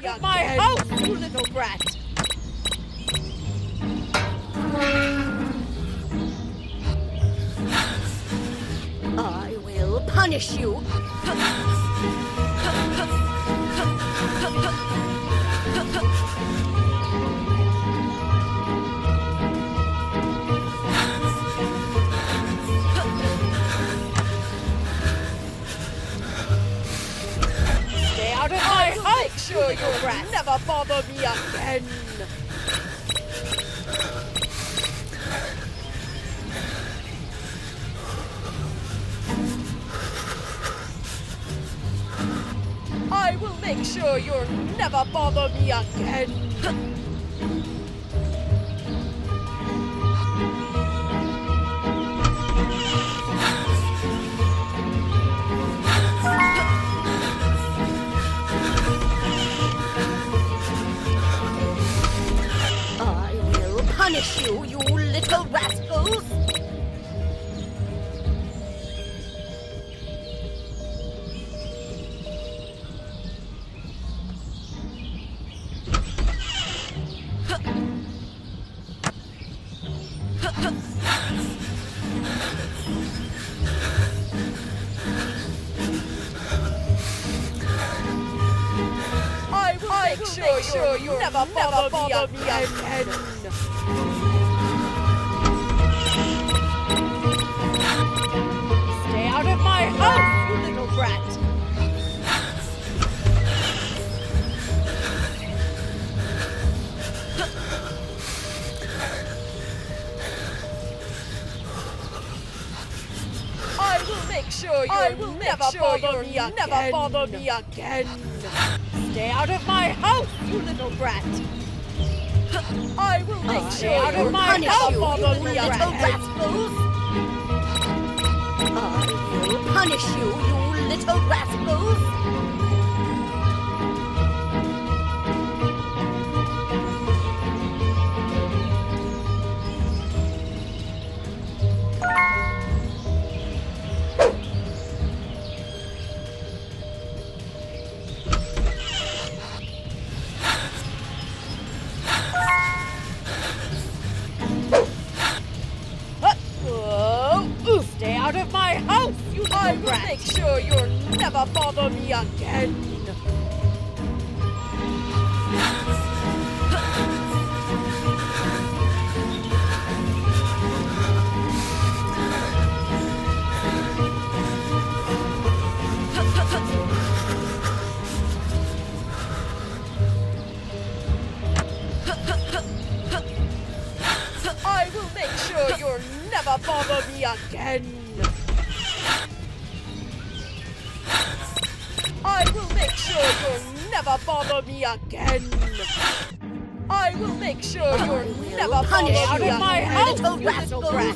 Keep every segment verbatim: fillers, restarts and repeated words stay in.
out of my house, you little brat! I will punish you. Stay out of my house! Make sure you rat never bother me again. I will make sure you'll never bother me again. I will punish you, you little rascals. I will make sure, sure you'll never bother, bother me again. Stay out of my house, you little brat. I will make sure you'll I will never sure bother me again. Never bother me again. Stay out of my house, you little brat. I will make I sure out of my house, you, bother you me little rascals. I will punish you, you little rascals. Stay out of my house, you little I will rat. Make sure you'll never bother me again. I will make sure you'll never bother me again. I will make sure you'll never bother me again. I will make sure you'll never punish bother me out of my house, little rascal brat.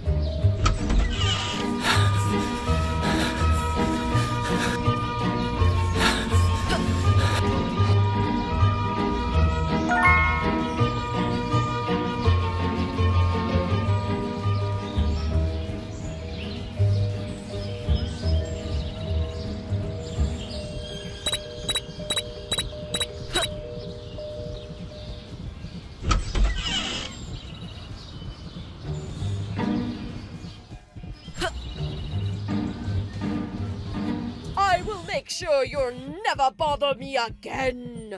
Make sure you'll never bother me again.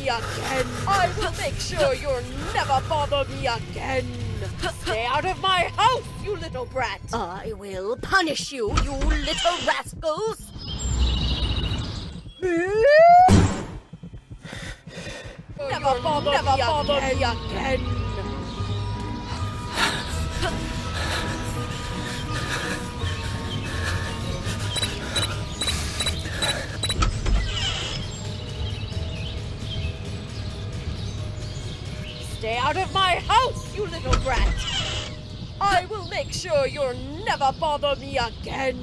me again. I will make sure you'll never bother me again. Stay out of my house, you little brat. I will punish you, you little rascals. Never bother, never me, bother again. me again. Stay out of my house, you little brat. I will make sure you'll never bother me again.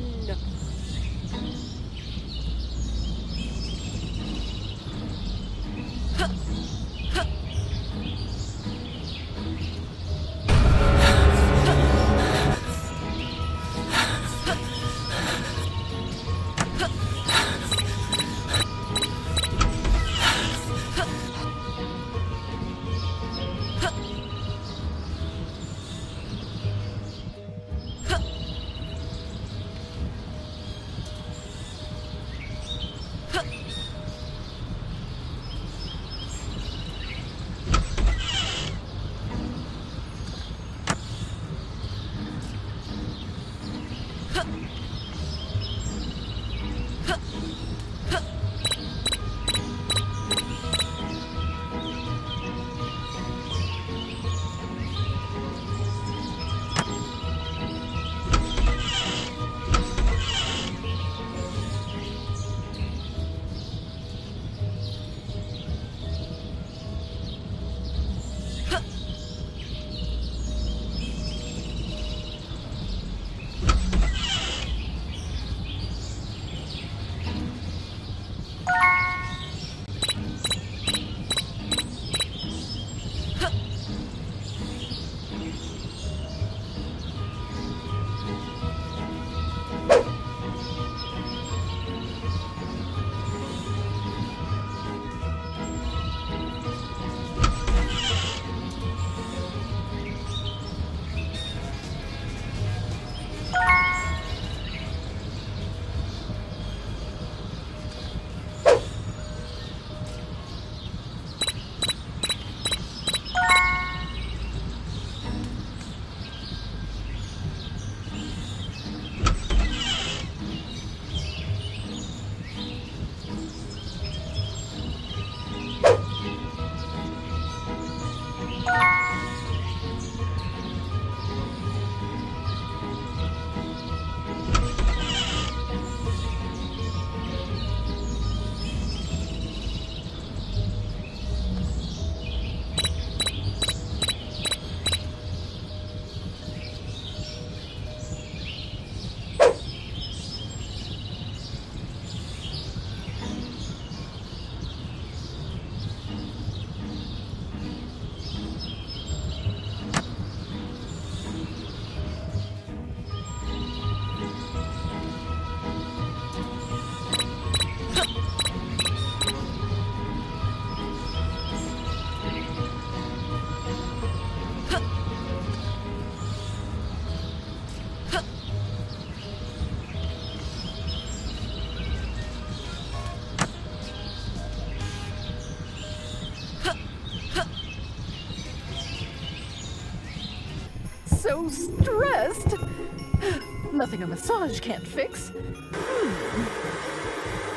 So stressed. Nothing a massage can't fix. Hmm.